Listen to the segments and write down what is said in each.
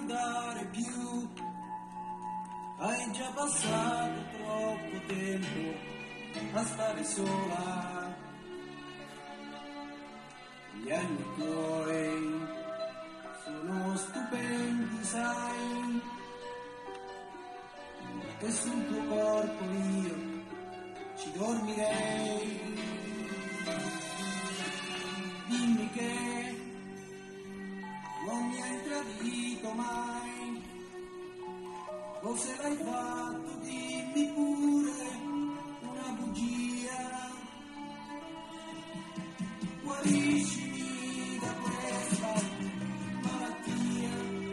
andare più, hai già passato troppo tempo a stare sola. Gli anni tuoi sono stupendi, sai, e sul tuo corpo io ci dormirei. Dimmi che non mi hai tradito mai, o se l'hai fatto dimmi pure una bugia. Guariscimi da questa malattia,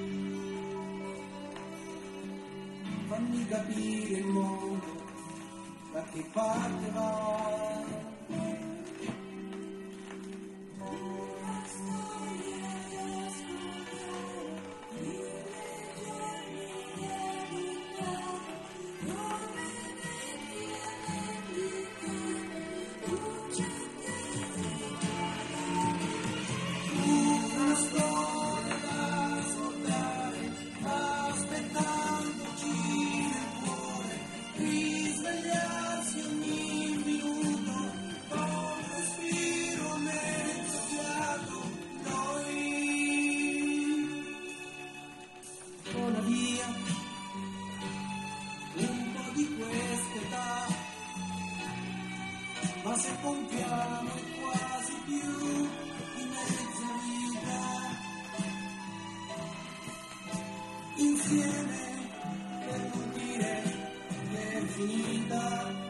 fammi capire il mondo da che parte va. Via un po' di quest'età, ma se contiamo è quasi più di mezza vita. Insieme per non dire che è finita.